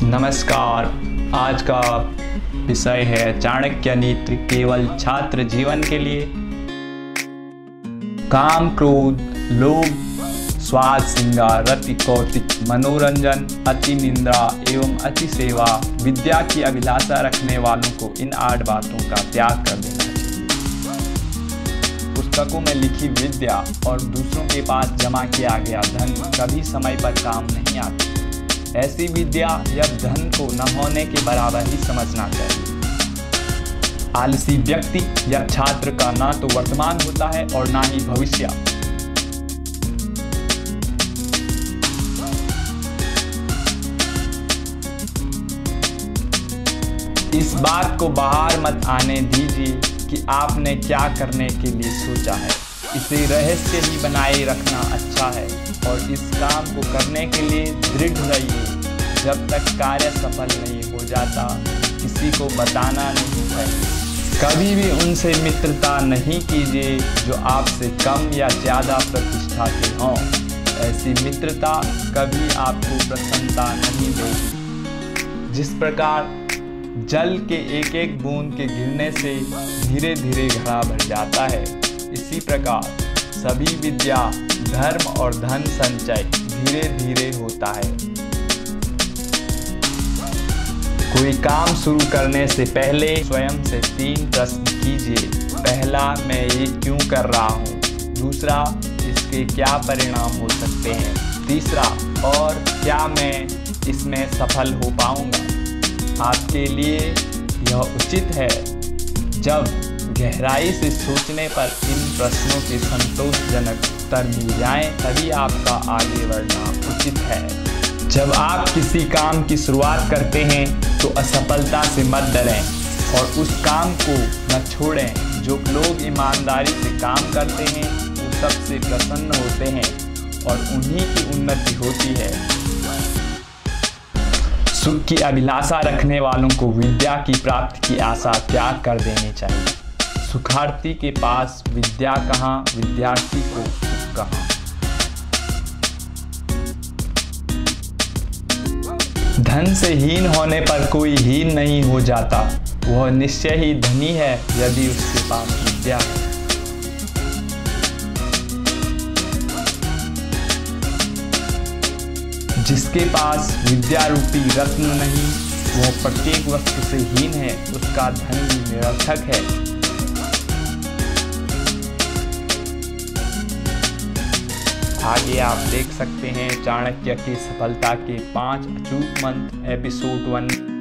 नमस्कार। आज का विषय है चाणक्य नीति केवल छात्र जीवन के लिए। काम, क्रोध, लोभ, स्वाद, श्रृंगार, रति, कौतिक, मनोरंजन, अति निंदा एवं अति सेवा, विद्या की अभिलाषा रखने वालों को इन 8 बातों का त्याग कर देना चाहिए। पुस्तकों में लिखी विद्या और दूसरों के पास जमा किया गया धन कभी समय पर काम नहीं आती। ऐसी विद्या या धन को न होने के बराबर ही समझना चाहिए। आलसी व्यक्ति या छात्र का ना तो वर्तमान होता है और ना ही भविष्य। इस बात को बाहर मत आने दीजिए कि आपने क्या करने के लिए सोचा है। इसे रहस्य ही बनाए रखना अच्छा है और इस काम को करने के लिए दृढ़ रहिए। जब तक कार्य सफल नहीं हो जाता, किसी को बताना नहीं चाहिए। कभी भी उनसे मित्रता नहीं कीजिए जो आपसे कम या ज़्यादा प्रतिष्ठा के हों। ऐसी मित्रता कभी आपको प्रसन्नता नहीं देगी। जिस प्रकार जल के एक एक बूंद के गिरने से धीरे धीरे घड़ा भर जाता है, इसी प्रकार सभी विद्या, धर्म और धन संचय धीरे धीरे होता है। कोई काम शुरू करने से पहले स्वयं से 3 प्रश्न कीजिए। पहला, मैं ये क्यों कर रहा हूँ? दूसरा, इसके क्या परिणाम हो सकते हैं? तीसरा, और क्या मैं इसमें सफल हो पाऊंगा? आपके लिए यह उचित है। जब गहराई से सोचने पर इन प्रश्नों के संतोषजनक उत्तर मिल जाएं, तभी आपका आगे बढ़ना उचित है। जब आप किसी काम की शुरुआत करते हैं तो असफलता से मत डरें और उस काम को न छोड़ें। जो लोग ईमानदारी से काम करते हैं वो सबसे प्रसन्न होते हैं और उन्हीं की उन्नति होती है। सुख की अभिलाषा रखने वालों को विद्या की प्राप्ति की आशा त्याग कर देनी चाहिए। सुखार्थी के पास विद्या कहाँ, विद्यार्थी को सुख कहाँ। धन से हीन होने पर कोई हीन नहीं हो जाता। वह निश्चय ही धनी है यदि उसके पास विद्या है। जिसके पास विद्या रूपी रत्न नहीं, वह प्रत्येक वस्तु से हीन है। उसका धन भी निरर्थक है। आगे आप देख सकते हैं चाणक्य की सफलता के 5 अचूक मंत्र एपिसोड 1।